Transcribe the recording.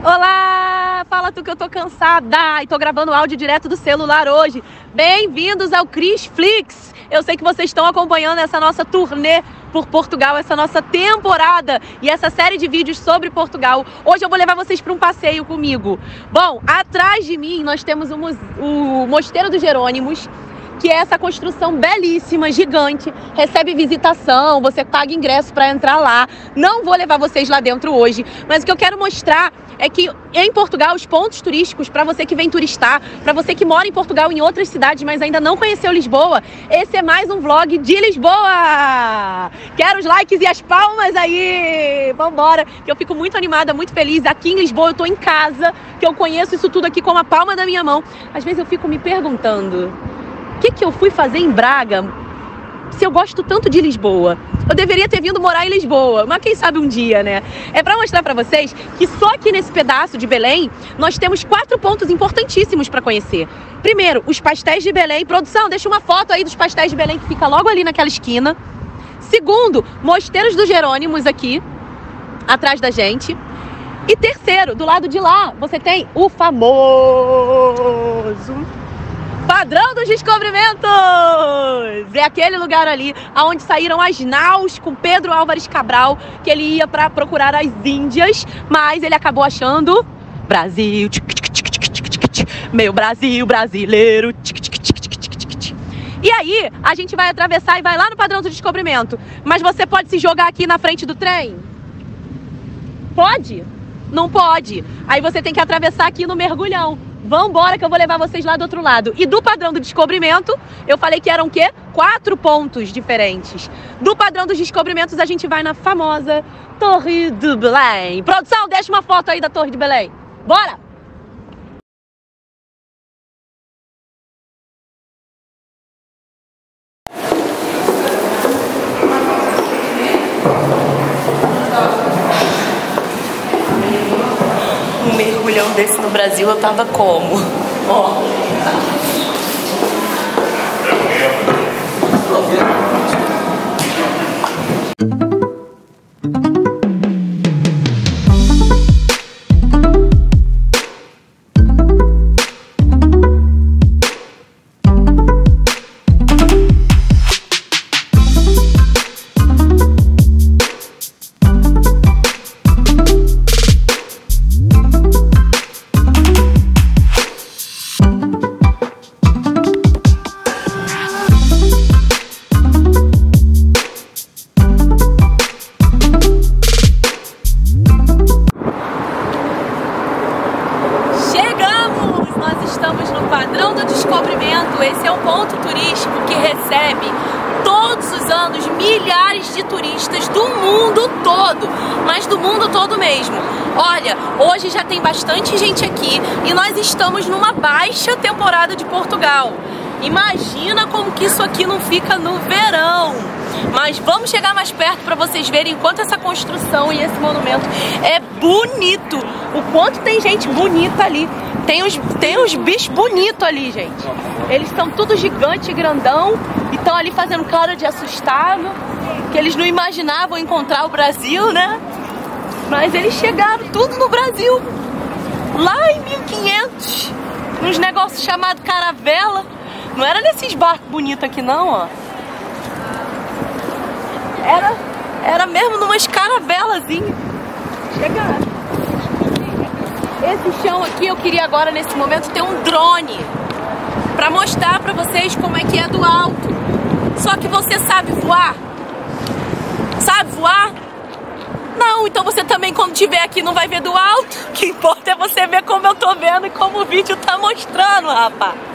Olá! Fala tu que eu tô cansada e tô gravando áudio direto do celular hoje. Bem-vindos ao Cris Flix. Eu sei que vocês estão acompanhando essa nossa turnê por Portugal, essa nossa temporada e essa série de vídeos sobre Portugal. Hoje eu vou levar vocês para um passeio comigo. Bom, atrás de mim nós temos o Mosteiro dos Jerônimos, que é essa construção belíssima, gigante, recebe visitação, você paga ingresso para entrar lá. Não vou levar vocês lá dentro hoje, mas o que eu quero mostrar é que em Portugal os pontos turísticos, para você que vem turistar, para você que mora em Portugal em outras cidades, mas ainda não conheceu Lisboa, esse é mais um vlog de Lisboa! Quero os likes e as palmas aí! Vambora! Que eu fico muito animada, muito feliz. Aqui em Lisboa eu tô em casa, que eu conheço isso tudo aqui com a palma da minha mão. Às vezes eu fico me perguntando: o que eu fui fazer em Braga se eu gosto tanto de Lisboa? Eu deveria ter vindo morar em Lisboa, mas quem sabe um dia, né? É pra mostrar pra vocês que só aqui nesse pedaço de Belém nós temos 4 pontos importantíssimos pra conhecer. Primeiro, os pastéis de Belém. Produção, deixa uma foto aí dos pastéis de Belém que fica logo ali naquela esquina. Segundo, Mosteiros dos Jerônimos aqui, atrás da gente. E terceiro, do lado de lá, você tem o famoso Padrão dos Descobrimentos! É aquele lugar ali onde saíram as naus com Pedro Álvares Cabral, que ele ia para procurar as Índias, mas ele acabou achando Brasil, meu Brasil brasileiro. E aí, a gente vai atravessar e vai lá no Padrão do Descobrimento. Mas você pode se jogar aqui na frente do trem? Pode? Não pode. Aí você tem que atravessar aqui no mergulhão. Vambora que eu vou levar vocês lá do outro lado. E do Padrão do Descobrimento, eu falei que eram o quê? 4 pontos diferentes. Do Padrão dos Descobrimentos, a gente vai na famosa Torre de Belém. Produção, deixa uma foto aí da Torre de Belém. Bora! Um mergulhão desse no Brasil eu tava como? Ó. Esse é um ponto turístico que recebe todos os anos milhares de turistas do mundo todo, mas do mundo todo mesmo. Olha, hoje já tem bastante gente aqui e nós estamos numa baixa temporada de Portugal. Imagina como que isso aqui não fica no verão. Mas vamos chegar mais perto para vocês verem quanto essa construção e esse monumento é bonito. O quanto tem gente bonita ali. Tem uns bichos bonitos ali, gente. Eles são tudo gigante, grandão, e estão ali fazendo cara de assustado, que eles não imaginavam encontrar o Brasil, né? Mas eles chegaram tudo no Brasil, lá em 1500, nos negócios chamados caravela. Não era nesses barcos bonitos aqui não, ó. Era mesmo numas caravelazinhas. Chegaram. Esse chão aqui eu queria agora nesse momento ter um drone pra mostrar pra vocês como é que é do alto. Só que você sabe voar? Sabe voar? Não, então você também quando estiver aqui não vai ver do alto. O que importa é você ver como eu tô vendo e como o vídeo tá mostrando, rapaz.